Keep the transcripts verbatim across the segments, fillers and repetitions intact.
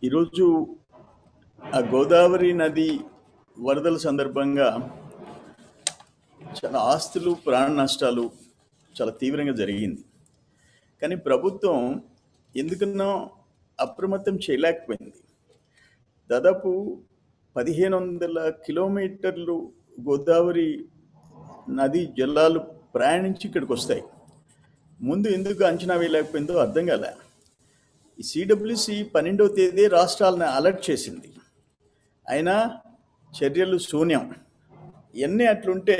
ఈరోజు ఆ గోదావరి నది వరదల సందర్భంగా చాలా ఆస్తులు ప్రాణ నష్టాలు చాలా తీవ్రంగా జరిగింది. కానీ ప్రభుత్వం ఎందుకన్నా అప్రమత్తం చేయలేకపోయింది. దాదాపు పదిహేను వందల కిలోమీటర్లు గోదావరి నది జలాలు ప్రయాణించి ఇక్కడికి వస్తాయి. ముందు ఎందుకు అంచనా వేయలేకపోయిందో అర్థం కాలే. ఈ సిడబ్ల్యూసి పన్నెండవ తేదీ రాష్ట్రాలను అలర్ట్ చేసింది, అయినా చర్యలు శూన్యం. ఇవన్నీ అట్లుంటే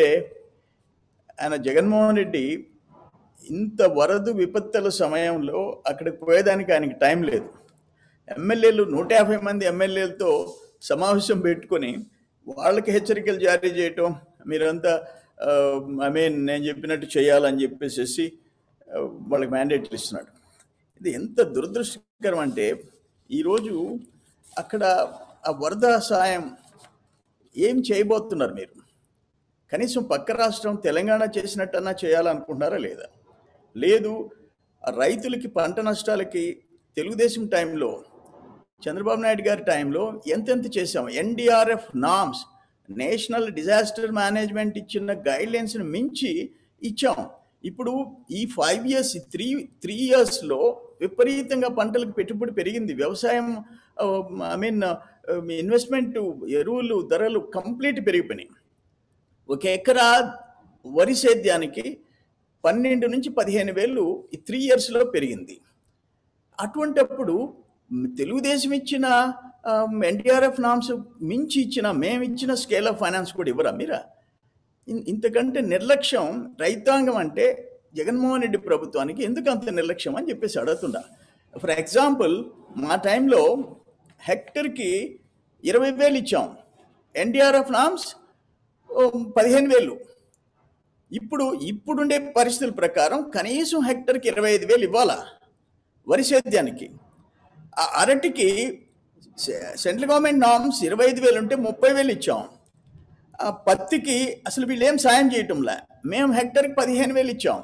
ఆయన జగన్మోహన్ రెడ్డి ఇంత వరద విపత్తుల సమయంలో అక్కడికి పోయేదానికి ఆయనకి టైం లేదు. ఎమ్మెల్యేలు నూట యాభై మంది ఎమ్మెల్యేలతో సమావేశం పెట్టుకొని వాళ్ళకి హెచ్చరికలు జారీ చేయటం, మీరంతా ఐ మీన్ నేను చెప్పినట్టు చేయాలని చెప్పేసి వాళ్ళకి మ్యాండేట్లు ఇస్తున్నాడు. ఇది ఎంత దురదృష్టకరం అంటే ఈరోజు అక్కడ ఆ వరద సాయం ఏం చేయబోతున్నారు మీరు? కనీసం పక్క రాష్ట్రం తెలంగాణ చేసినట్టన్నా చేయాలనుకుంటున్నారా లేదా? లేదు. రైతులకి పంట నష్టాలకి తెలుగుదేశం టైంలో, చంద్రబాబు నాయుడు గారి టైంలో ఎంతెంత చేసాం. NDRF norms, national disaster management ఇచ్చిన గైడ్లైన్స్ని మించి ఇచ్చాం. ఇప్పుడు ఈ ఫైవ్ ఇయర్స్ త్రీ త్రీ ఇయర్స్లో విపరీతంగా పంటలకు పెట్టుబడి పెరిగింది. వ్యవసాయం ఐ మీన్ ఇన్వెస్ట్మెంట్, ఎరువులు ధరలు కంప్లీట్ పెరిగిపోయినాయి. ఒక ఎకరా వరి సేద్యానికి పన్నెండు నుంచి పదిహేను వేలు ఈ త్రీ ఇయర్స్లో పెరిగింది. అటువంటప్పుడు తెలుగుదేశం ఇచ్చిన ఎన్డీఆర్ఎఫ్ నామ్స్ మించి ఇచ్చిన మేము ఇచ్చిన స్కేల్ ఆఫ్ ఫైనాన్స్ కూడా ఇవ్వరా మీరా? ఇంతకంటే నిర్లక్ష్యం రైతాంగం అంటే జగన్మోహన్ రెడ్డి ప్రభుత్వానికి ఎందుకు అంత నిర్లక్ష్యం అని చెప్పేసి అడుగుతుండా. ఫర్ ఎగ్జాంపుల్, మా టైంలో హెక్టర్కి ఇరవై వేలు ఇచ్చాం, ఎన్డీఆర్ఎఫ్ నామ్స్ పదిహేను వేలు. ఇప్పుడు ఇప్పుడుండే పరిస్థితుల ప్రకారం కనీసం హెక్టర్కి ఇరవై ఐదు వేలు ఇవ్వాలా వరి సేద్యానికి. ఆ అరటికి సెంట్రల్ గవర్నమెంట్ నామ్స్ ఇరవై ఐదు వేలు ఉంటే ముప్పై వేలు ఇచ్చాం. ఆ పత్తికి అసలు వీళ్ళు ఏం సాయం చేయటంలే, మేము హెక్టర్కి పదిహేను వేలు ఇచ్చాం.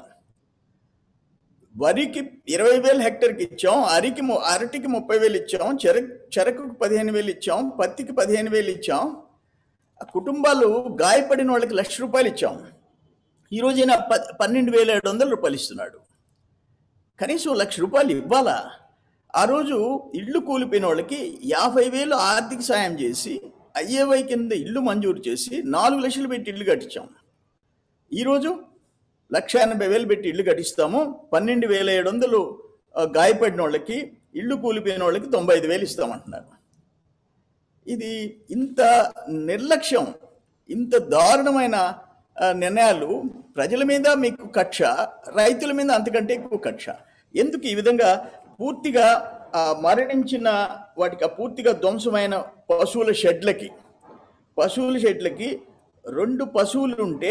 వరికి ఇరవై వేలు హెక్టర్కి ఇచ్చాం, అరికి అరటికి ముప్పై వేలు ఇచ్చాం, చెరకు చెరకుకు పదిహేను వేలు ఇచ్చాం, పత్తికి పదిహేను వేలు ఇచ్చాం. ఆ కుటుంబాలు గాయపడిన వాళ్ళకి లక్ష రూపాయలు ఇచ్చాం. ఈరోజు ఈయన ప పన్నెండు వేల ఏడు వందల రూపాయలు ఇస్తున్నాడు. కనీసం లక్ష రూపాయలు ఇవ్వాలా? ఆ రోజు ఇళ్ళు కూలిపోయిన వాళ్ళకి యాభై వేలు ఆర్థిక సాయం చేసి ఐఏవై కింద ఇల్లు మంజూరు చేసి నాలుగు లక్షలు పెట్టి ఇల్లు కట్టించాం. ఈరోజు లక్ష ఎనభై వేలు పెట్టి ఇల్లు కట్టిస్తాము, పన్నెండు వేల ఏడు వందలు గాయపడిన వాళ్ళకి, ఇళ్ళు కూలిపోయిన వాళ్ళకి తొంభై ఐదు వేలు ఇస్తామంటున్నారు. ఇది ఇంత నిర్లక్ష్యం, ఇంత దారుణమైన నిర్ణయాలు. ప్రజల మీద మీకు కక్ష, రైతుల మీద అంతకంటే ఎక్కువ కక్ష. ఎందుకు ఈ విధంగా పూర్తిగా మరణించిన వాటికి ఆ పూర్తిగా ధ్వంసమైన పశువుల షెడ్లకి పశువుల షెడ్లకి రెండు పశువులు ఉంటే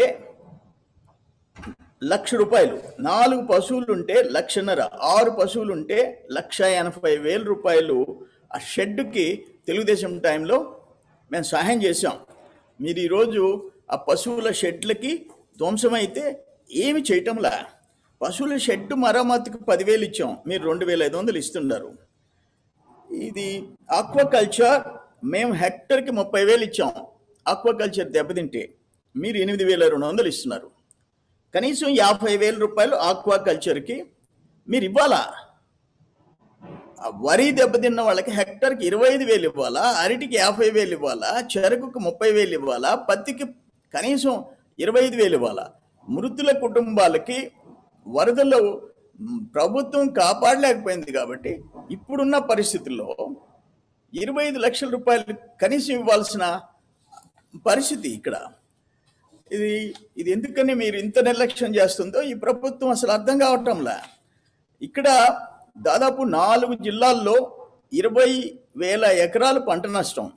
లక్ష రూపాయలు, నాలుగు పశువులు ఉంటే లక్షన్నర, ఆరు పశువులు ఉంటే లక్ష ఎనభై వేల రూపాయలు ఆ షెడ్కి తెలుగుదేశం టైంలో మేము సహాయం చేసాం. మీరు ఈరోజు ఆ పశువుల షెడ్లకి ధ్వంసమైతే ఏమి చేయటంలా. పశువుల షెడ్ మరమ్మతుకు పదివేలు ఇచ్చాం, మీరు రెండు వేల ఐదు వందలు ఇస్తున్నారు. ఇది ఆక్వాకల్చర్, మేము హెక్టర్కి ముప్పై వేలు ఇచ్చాం. ఆక్వాకల్చర్ దెబ్బతింటే మీరు ఎనిమిది వేల రెండు వందలు ఇస్తున్నారు. కనీసం యాభై వేల రూపాయలు ఆక్వాకల్చర్కి మీరు ఇవ్వాలా? వరి దెబ్బతిన్న వాళ్ళకి హెక్టర్కి ఇరవై ఐదు వేలు ఇవ్వాలా, అరటికి యాభై వేలు ఇవ్వాలా, చెరకుకు ముప్పై వేలు ఇవ్వాలా, పత్తికి కనీసం ఇరవై ఐదు వేలు ఇవ్వాలా? మృతుల కుటుంబాలకి వరదలు ప్రభుత్వం కాపాడలేకపోయింది కాబట్టి ఇప్పుడున్న పరిస్థితుల్లో ఇరవై ఐదు లక్షల రూపాయలు కనీసం ఇవ్వాల్సిన పరిస్థితి ఇక్కడ. ఇది ఇది ఎందుకని మీరు ఇంత నిర్లక్ష్యం చేస్తుందో ఈ ప్రభుత్వం అసలు అర్థం కావటంలా. ఇక్కడ దాదాపు నాలుగు జిల్లాల్లో ఇరవై వేల ఎకరాలు పంట నష్టం,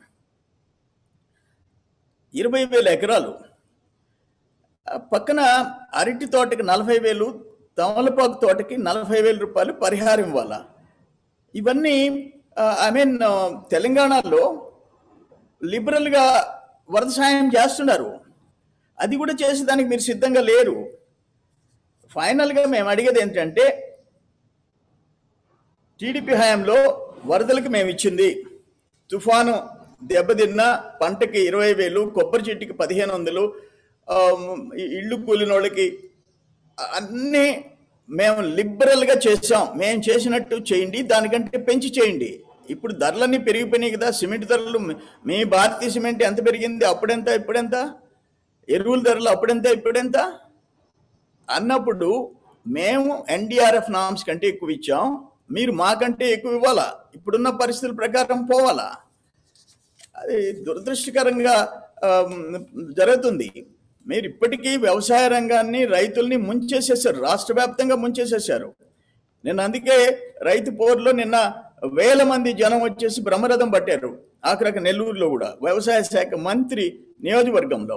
ఇరవై వేల ఎకరాలు. పక్కన అరటి తోటకి నలభై వేలు, తమలపాకు తోటకి నలభై వేల రూపాయలు పరిహారం ఇవ్వాలా? ఇవన్నీ ఐ మీన్ తెలంగాణలో లిబరల్గా వరద సాయం చేస్తున్నారు, అది కూడా చేసేదానికి మీరు సిద్ధంగా లేరు. ఫైనల్గా మేము అడిగేది ఏంటంటే, టీడీపీ హయాంలో వరదలకు మేము ఇచ్చింది తుఫాను దెబ్బతిన్న పంటకి ఇరవై వేలు, కొబ్బరి చెట్టుకి పదిహేను వందలు, ఇళ్ళు కూలిన వాళ్ళకి అన్నీ మేము లిబరల్గా చేసాం. మేము చేసినట్టు చేయండి, దానికంటే పెంచి చేయండి. ఇప్పుడు ధరలన్నీ పెరిగిపోయినాయి కదా. సిమెంట్ ధరలు, మీ భారతీయ సిమెంట్ ఎంత పెరిగింది, అప్పుడెంత ఇప్పుడెంత, ఎరువుల ధరలు అప్పుడెంత ఇప్పుడెంత అన్నప్పుడు మేము ఎన్డీఆర్ఎఫ్ నామ్స్ కంటే ఎక్కువ ఇచ్చాం, మీరు మాకంటే ఎక్కువ ఇవ్వాలా, ఇప్పుడున్న పరిస్థితుల ప్రకారం పోవాలా. అది దురదృష్టకరంగా జరుగుతుంది. మీరు ఇప్పటికీ వ్యవసాయ రంగాన్ని, రైతుల్ని ముంచేసేసారు, రాష్ట్ర వ్యాప్తంగా ముంచేసేసారు. నిన్న అందుకే రైతు పోరులో నిన్న వేల మంది జనం వచ్చేసి బ్రహ్మరథం పట్టారు, ఆఖరికి నెల్లూరులో కూడా వ్యవసాయ శాఖ మంత్రి నియోజకవర్గంలో.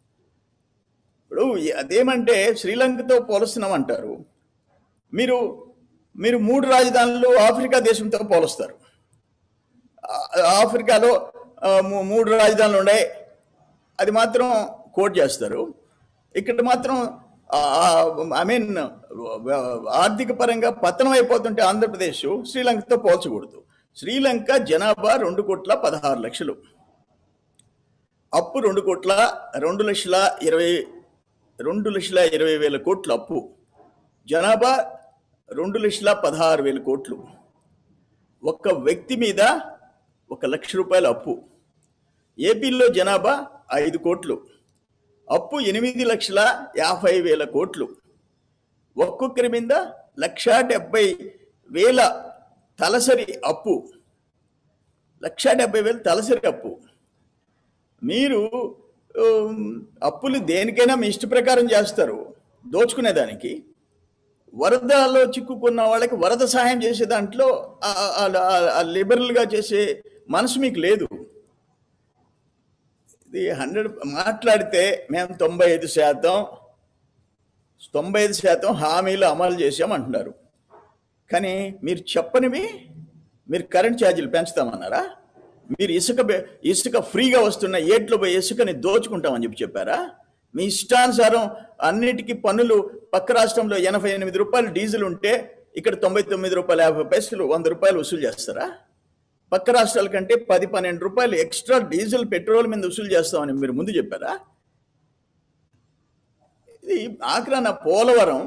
ఇప్పుడు అదేమంటే శ్రీలంకతో పోలుస్తున్నామంటారు, మీరు మీరు మూడు రాజధానులు ఆఫ్రికా దేశంతో పోలుస్తారు. ఆఫ్రికాలో మూడు రాజధానులు ఉన్నాయి, అది మాత్రం కోట్ చేస్తారు. ఇక్కడ మాత్రం ఐ మీన్ ఆర్థిక పరంగా పతనం అయిపోతుంటే ఆంధ్రప్రదేశ్ శ్రీలంకతో పోల్చకూడదు. శ్రీలంక జనాభా రెండు కోట్ల పదహారు లక్షలు, అప్పు రెండు కోట్ల రెండు లక్షల ఇరవై రెండు లక్షల ఇరవై వేల కోట్లు అప్పు, జనాభా రెండు లక్షల పదహారు వేల కోట్లు, ఒక్క వ్యక్తి మీద ఒక లక్ష రూపాయల అప్పు. ఏపీలో జనాభా ఐదు కోట్లు, అప్పు ఎనిమిది లక్షల యాభై వేల కోట్లు, ఒక్కొక్కరి మీద లక్ష డెబ్బై వేల తలసరి అప్పు, లక్ష డెబ్బై వేలు తలసరి అప్పు. మీరు అప్పులు దేనికైనా మీ ఇష్ట ప్రకారం చేస్తారు, దోచుకునేదానికి. వరదలో చిక్కుకున్న వాళ్ళకి వరద సహాయం చేసే దాంట్లో లిబరల్గా చేసే మనసు మీకు లేదు. ఇది హండ్రెడ్ మాట్లాడితే మేము తొంభై ఐదు శాతం తొంభై ఐదు శాతం హామీలు అమలు చేసామంటున్నారు. కానీ మీరు చెప్పనివి, మీరు కరెంట్ ఛార్జీలు పెంచుతామన్నారా? మీరు ఇసుక ఇసుక ఫ్రీగా వస్తున్న ఏట్లో పోయి ఇసుకని దోచుకుంటామని చెప్పి చెప్పారా? మీ ఇష్టానుసారం అన్నిటికీ పన్నులు, పక్క రాష్ట్రంలో ఎనభై ఎనిమిది రూపాయలు డీజిల్ ఉంటే ఇక్కడ తొంభై తొమ్మిది రూపాయలు యాభై పైసలు వంద రూపాయలు వసూలు చేస్తారా? పక్క రాష్ట్రాల కంటే పది పన్నెండు రూపాయలు ఎక్స్ట్రా డీజిల్ పెట్రోల్ మీద వసూలు చేస్తామని మీరు ముందు చెప్పారా? ఇది ఆఖరాన పోలవరం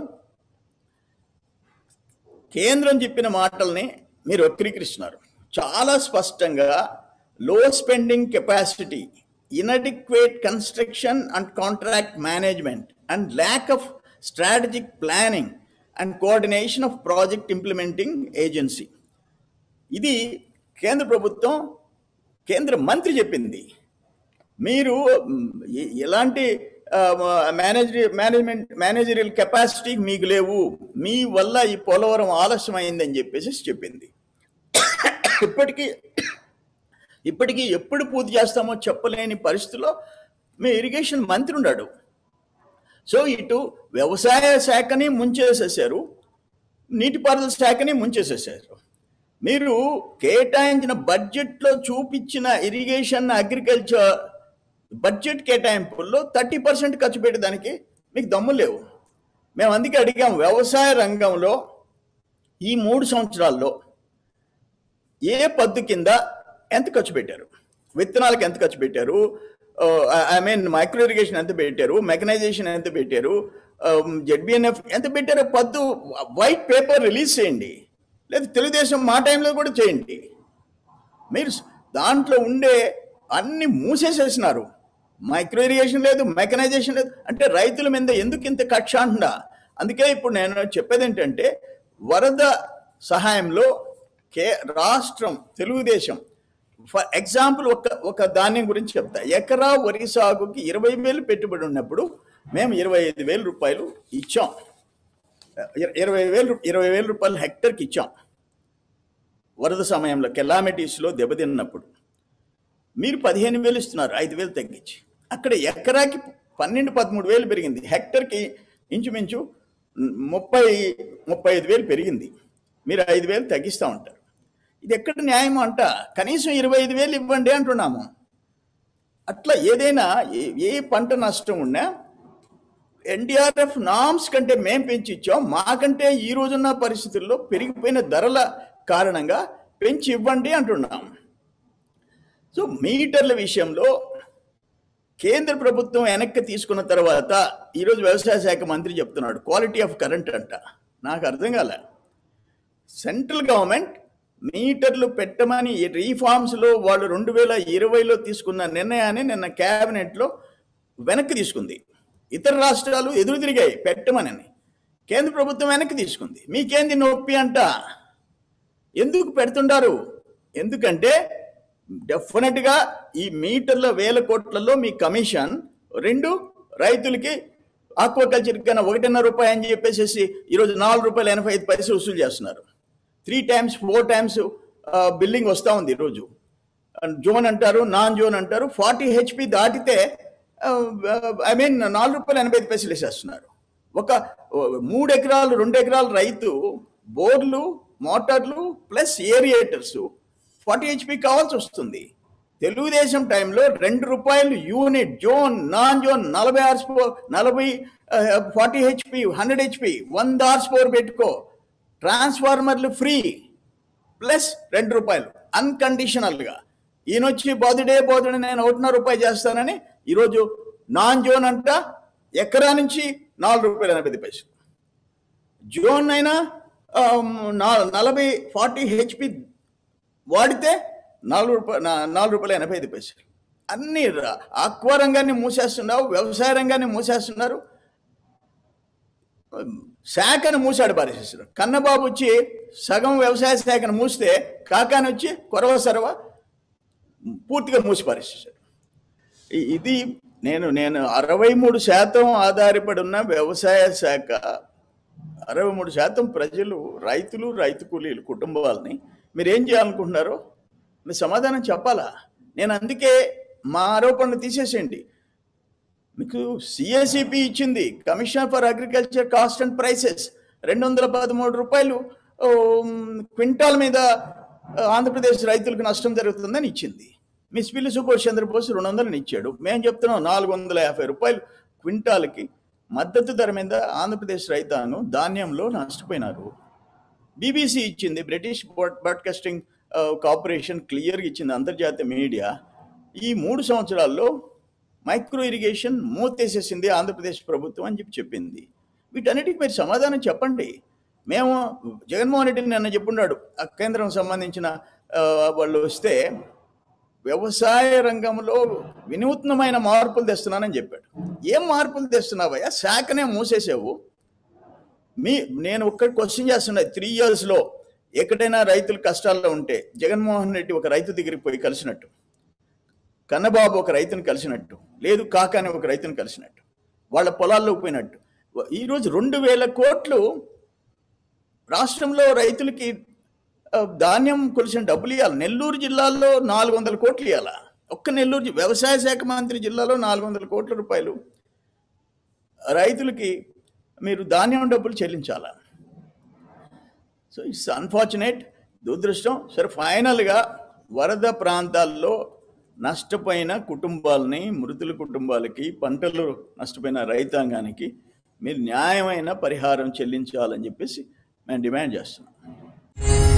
కేంద్రం చెప్పిన మాటల్ని మీరు వక్రీకరిస్తున్నారు. చాలా స్పష్టంగా low spending capacity, inadequate construction and contract management, and lack of strategic planning and coordination of project implementing agency. ఇది కేంద్ర ప్రభుత్వం, కేంద్ర మంత్రి చెప్పింది. మీరు ఎలాంటి మేనేజరీ మేనేజ్మెంట్ మేనేజరియల్ కెపాసిటీ మీకు లేవు, మీ వల్ల ఈ పోలవరం ఆలస్యం అయిందని చెప్పేసి చెప్పింది. ఇప్పటికీ ఇప్పటికీ ఎప్పుడు పూర్తి చేస్తామో చెప్పలేని పరిస్థితిలో మీ ఇరిగేషన్ మంత్రి ఉన్నాడు. సో ఇటు వ్యవసాయ శాఖని ముంచేసేసారు, నీటిపారుదల శాఖని ముంచేసేసారు. మీరు కేటాయించిన బడ్జెట్లో చూపించిన ఇరిగేషన్, అగ్రికల్చర్ బడ్జెట్ కేటాయింపుల్లో థర్టీ పర్సెంట్ ఖర్చు పెట్టేదానికి మీకు దమ్ము లేవు. మేము అందుకే అడిగాం, వ్యవసాయ రంగంలో ఈ మూడు సంవత్సరాల్లో ఏ పద్దు కింద ఎంత ఖర్చు పెట్టారు, విత్తనాలకు ఎంత ఖర్చు పెట్టారు, ఐ మీన్ మైక్రో ఇరిగేషన్ ఎంత పెట్టారు, మెకనైజేషన్ ఎంత పెట్టారు, జెడ్బిఎన్ఎఫ్ ఎంత పెట్టారు, పద్దు వైట్ పేపర్ రిలీజ్ చేయండి. లేదు తెలుగుదేశం మా టైంలో కూడా చేయండి. మీరు దాంట్లో ఉండే అన్ని మూసేసేసినారు. మైక్రో ఇరిగేషన్ లేదు, మెకనైజేషన్ లేదు. అంటే రైతుల మీద ఎందుకు ఇంత కక్ష అంటున్నా? అందుకే ఇప్పుడు నేను చెప్పేది ఏంటంటే, వరద సహాయంలో కే రాష్ట్రం తెలుగుదేశం, ఫర్ ఎగ్జాంపుల్ ఒక ఒక ధాన్యం గురించి చెప్తా. ఎకరా వరి సాగుకి ఇరవై వేలు పెట్టుబడి ఉన్నప్పుడు మేము ఇరవై ఐదు వేల రూపాయలు ఇచ్చాం, ఇరవై వేలు ఇరవై వేల రూపాయలు హెక్టర్కి ఇచ్చాం. వరద సమయంలో కెలామిటీస్లో దెబ్బతిన్నప్పుడు మీరు పదిహేను వేలు ఇస్తున్నారు, ఐదు వేలు తగ్గించి. అక్కడ ఎకరాకి పన్నెండు పదమూడు వేలు పెరిగింది, హెక్టర్కి ఇంచుమించు ముప్పై ముప్పై ఐదు వేలు పెరిగింది. మీరు ఐదు వేలు తగ్గిస్తూ ఉంటారు. ఇది ఎక్కడ న్యాయం అంట? కనీసం ఇరవై ఐదు వేలు ఇవ్వండి అంటున్నాము. అట్లా ఏదైనా ఏ పంట నష్టం ఉన్నా ఎన్డీఆర్ఎఫ్ నామ్స్ కంటే మేము పెంచి ఇచ్చాం, మాకంటే ఈ రోజున్న పరిస్థితుల్లో పెరిగిపోయిన ధరల కారణంగా పెంచి ఇవ్వండి అంటున్నాం. సో మీటర్ల విషయంలో కేంద్ర ప్రభుత్వం వెనక్కి తీసుకున్న తర్వాత ఈరోజు వ్యవసాయ శాఖ మంత్రి చెప్తున్నాడు క్వాలిటీ ఆఫ్ కరెంట్ అంట. నాకు అర్థం కాలే. సెంట్రల్ గవర్నమెంట్ మీటర్లు పెట్టమని రీఫార్మ్స్లో వాళ్ళు రెండు వేల ఇరవైలో తీసుకున్న నిర్ణయాన్ని నిన్న క్యాబినెట్లో వెనక్కి తీసుకుంది. ఇతర రాష్ట్రాలు ఎదురు తిరిగాయి పెట్టమని, కేంద్ర ప్రభుత్వం వెనక్కి తీసుకుంది. మీకేంది నొప్పి అంట? ఎందుకు పెడుతుంటారు? ఎందుకంటే డెఫినెట్గా ఈ మీటర్ల వేల కోట్లలో మీ కమిషన్ రెండు రైతులకి ఆక్వాకల్చర్ కన్నా ఒకటిన్నర రూపాయి అని చెప్పేసి ఈరోజు నాలుగు రూపాయల ఎనభై ఐదు పైసలు వసూలు చేస్తున్నారు. Three times four times billing వస్తూ ఉంది ఈరోజు. జోన్ అంటారు, నాన్ జోన్ అంటారు. ఫార్టీ హెచ్పి దాటితే ఐ మీన్ నాలుగు రూపాయల ఎనభై ఐదు పైసలు వేసేస్తున్నారు. ఒక మూడు ఎకరాలు రెండు ఎకరాల రైతు బోర్లు మోటార్లు ప్లస్ ఏరియేటర్స్ ఫార్టీ హెచ్పి కావాల్సి వస్తుంది. తెలుగుదేశం టైంలో రెండు రూపాయలు యూనిట్ జోన్ నాన్ జోన్ నలభై ఆర్స్ పవర్ నలభై ఫార్టీ హెచ్పి హండ్రెడ్ హెచ్పి వంద ఆర్స్ పవర్ పెట్టుకో, ట్రాన్స్ఫార్మర్లు ఫ్రీ ప్లస్ రెండు రూపాయలు అన్కండిషనల్గా. ఈయనొచ్చి బోధుడే బోధుడే నేను ఒకటిన్నర రూపాయలు చేస్తానని ఈరోజు నాన్ జోన్ అంట ఎకరా నుంచి నాలుగు రూపాయలు ఎనభై పైసలు, జోన్ అయినా నలభై ఫార్టీ హెచ్పి వాడితే నాలుగు రూపాయలు నాలుగు రూపాయల ఎనభై ఐదు పైసలు. అన్ని ఆక్వా రంగాన్ని మూసేస్తున్నారు, వ్యవసాయ రంగాన్ని మూసేస్తున్నారు, శాఖను మూసాడు పారేసేసారు. కన్నబాబు వచ్చి సగం వ్యవసాయ శాఖను మూస్తే కాకాని వచ్చి కొరవ సరవ పూర్తిగా మూసి పారేసేసాడు. ఇది నేను నేను అరవై మూడు శాతం ఆధారపడి ఉన్న వ్యవసాయ శాఖ, అరవై మూడు శాతం ప్రజలు రైతులు రైతు కూలీలు కుటుంబాలని మీరేం చేయాలనుకుంటున్నారో మీరు సమాధానం చెప్పాలా? నేను అందుకే మా ఆరోపణలు తీసేసేయండి. మీకు సిఎసిపి ఇచ్చింది, commission for agriculture cost and prices, రెండు వందల పదమూడు రూపాయలు క్వింటాల్ మీద ఆంధ్రప్రదేశ్ రైతులకు నష్టం జరుగుతుందని ఇచ్చింది. మిస్ పిల్లి సుభాష్ చంద్రబోస్ రెండు వందలని ఇచ్చాడు. మేము చెప్తున్నాం నాలుగు వందల యాభై రూపాయలు క్వింటాల్కి మద్దతు ధర మీద ఆంధ్రప్రదేశ్ రైతాంగం ధాన్యంలో నష్టపోయినారు. బీబీసీ ఇచ్చింది, బ్రిటిష్ బ్రాడ్కాస్టింగ్ కార్పొరేషన్ క్లియర్గా ఇచ్చింది, అంతర్జాతీయ మీడియా. ఈ మూడు సంవత్సరాల్లో మైక్రో ఇరిగేషన్ మూతేసేసింది ఆంధ్రప్రదేశ్ ప్రభుత్వం అని చెప్పి చెప్పింది. వీటన్నిటికీ మీరు సమాధానం చెప్పండి. మేము జగన్మోహన్ రెడ్డిని నిన్న చెప్పున్నాడు, కేంద్రం సంబంధించిన వాళ్ళు వస్తే వ్యవసాయ రంగంలో వినూత్నమైన మార్పులు తెస్తున్నానని చెప్పాడు. ఏం మార్పులు తెస్తున్నావయ్యా? శాఖనే మూసేసావు. మీ నేను ఒక్క క్వశ్చన్ చేస్తున్నా, త్రీ ఇయర్స్లో ఎక్కడైనా రైతులు కష్టాల్లో ఉంటే జగన్మోహన్ రెడ్డి ఒక రైతు దగ్గరికి పోయి కలిసినట్టు, కన్నబాబు ఒక రైతుని కలిసినట్టు, లేదు కాకాని ఒక రైతుని కలిసినట్టు, వాళ్ళ పొలాల్లోకి పోయినట్టు, ఈరోజు రెండు వేల కోట్లు రాష్ట్రంలో రైతులకి ధాన్యం కొలిసిన డబ్బులు ఇవ్వాలి. నెల్లూరు జిల్లాలో నాలుగు వందల కోట్లు ఇవ్వాలా? ఒక్క నెల్లూరు వ్యవసాయ శాఖ మంత్రి జిల్లాలో నాలుగు వందల కోట్ల రూపాయలు రైతులకి మీరు ధాన్యం డబ్బులు చెల్లించాలా? సో ఇట్స్ అన్ఫార్చునేట్, దురదృష్టం. సరే, ఫైనల్గా వరద ప్రాంతాల్లో నష్టపోయిన కుటుంబాలని, మృతుల కుటుంబాలకి, పంటలు నష్టపోయిన రైతాంగానికి మీరు న్యాయమైన పరిహారం చెల్లించాలని చెప్పేసి మేము డిమాండ్ చేస్తున్నాం.